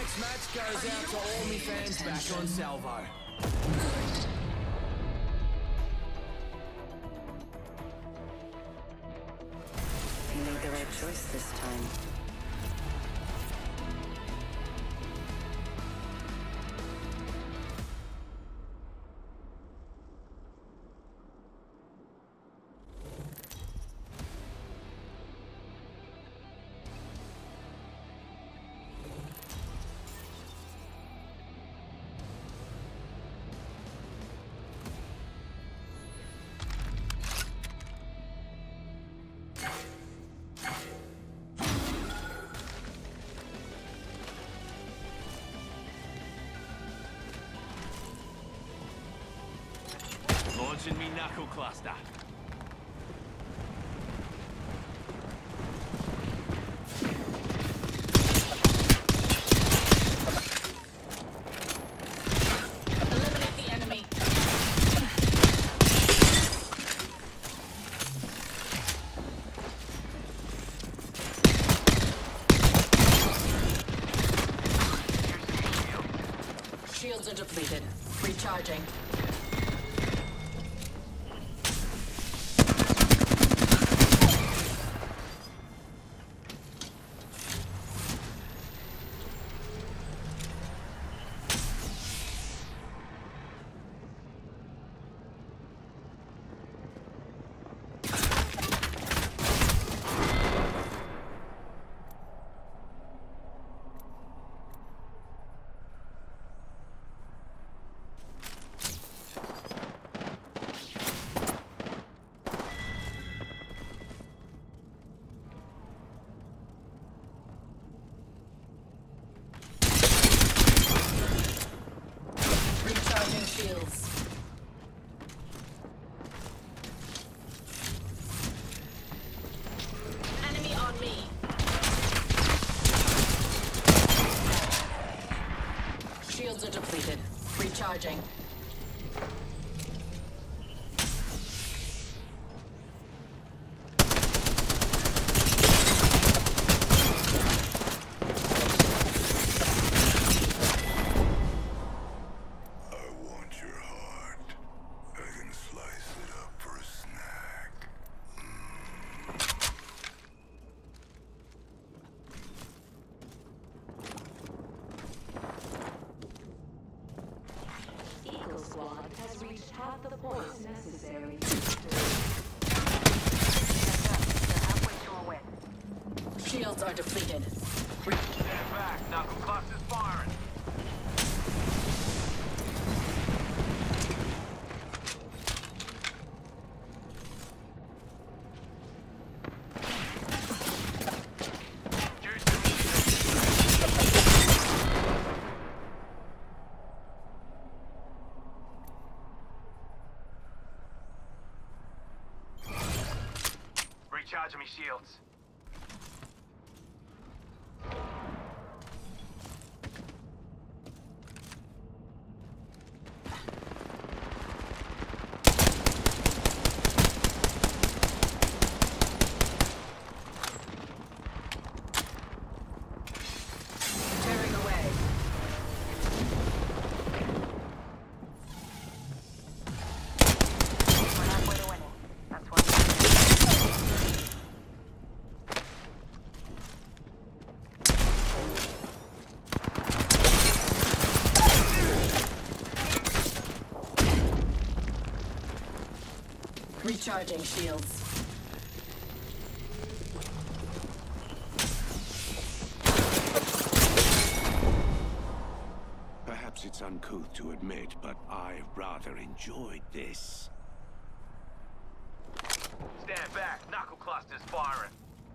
Match goes out to all me fans back on Salvo. You made the right choice this time. Launching me knuckle cluster. Eliminate the enemy. Shields are depleted. Recharging. Shields. Enemy on me. Shields are depleted. Recharging. Squad has reached half the points necessary. Halfway to a win. Shields are depleted. Stand back. Knuckle cluster's firing. Recharging me shields. Tearing away. We're halfway to winning. That's what. Recharging shields. Perhaps it's uncouth to admit, but I rather enjoyed this. Stand back. Knuckle cluster's firing.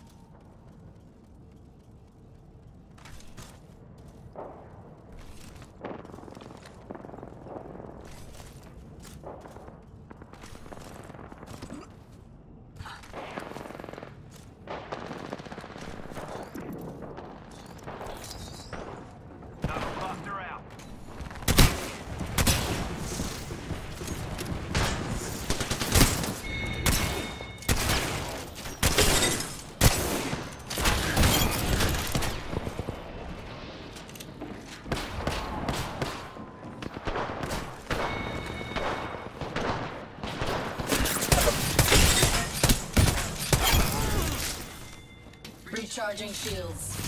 Knuckle cluster out. Recharging shields.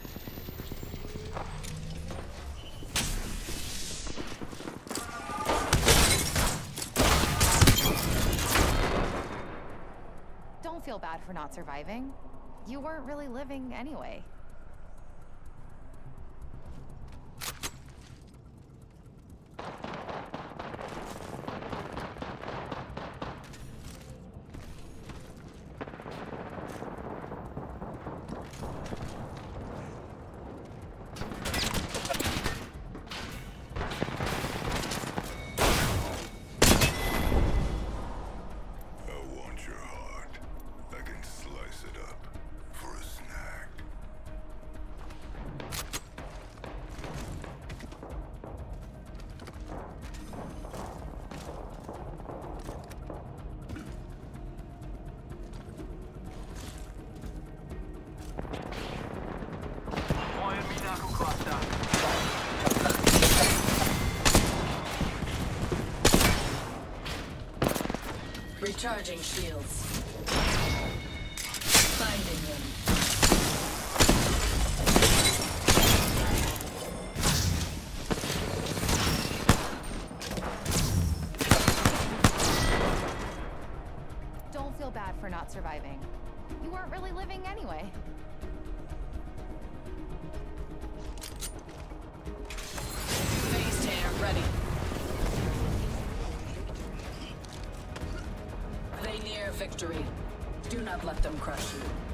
Don't feel bad for not surviving. You weren't really living anyway. Recharging shields. Finding them. Don't feel bad for not surviving. You weren't really living anyway. Phase tear ready. They near victory. Do not let them crush you.